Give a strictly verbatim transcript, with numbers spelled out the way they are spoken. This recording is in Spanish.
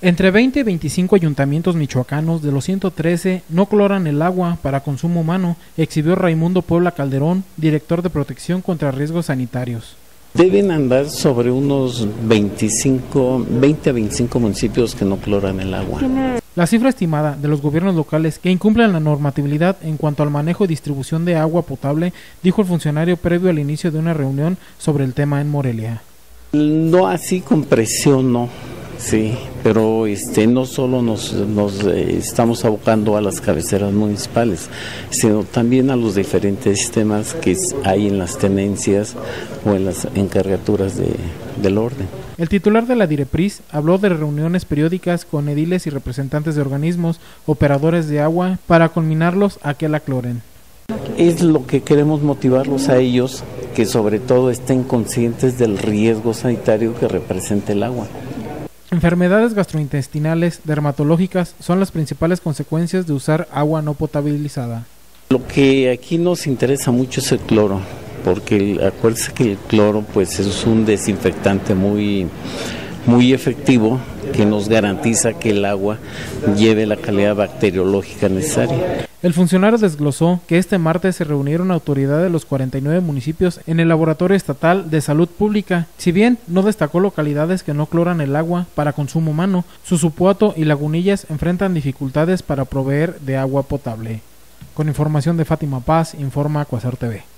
Entre veinte y veinticinco ayuntamientos michoacanos de los ciento trece no cloran el agua para consumo humano, exhibió Raimundo Puebla Calderón, director de Protección contra Riesgos Sanitarios. Deben andar sobre unos veinticinco, veinte a veinticinco municipios que no cloran el agua. La cifra estimada de los gobiernos locales que incumplen la normatividad en cuanto al manejo y distribución de agua potable, dijo el funcionario previo al inicio de una reunión sobre el tema en Morelia. No así con presión, no. Sí, pero este no solo nos, nos eh, estamos abocando a las cabeceras municipales, sino también a los diferentes sistemas que hay en las tenencias o en las encargaturas de, del orden. El titular de la Direpris habló de reuniones periódicas con ediles y representantes de organismos operadores de agua para conminarlos a que la cloren. Es lo que queremos motivarlos a ellos, que sobre todo estén conscientes del riesgo sanitario que representa el agua. Enfermedades gastrointestinales, dermatológicas son las principales consecuencias de usar agua no potabilizada. Lo que aquí nos interesa mucho es el cloro, porque el, acuérdense que el cloro pues es un desinfectante muy, muy efectivo que nos garantiza que el agua lleve la calidad bacteriológica necesaria. El funcionario desglosó que este martes se reunieron autoridades de los cuarenta y nueve municipios en el Laboratorio Estatal de Salud Pública. Si bien no destacó localidades que no cloran el agua para consumo humano, Susupuato y Lagunillas enfrentan dificultades para proveer de agua potable. Con información de Fátima Paz, informa Cuasar T V.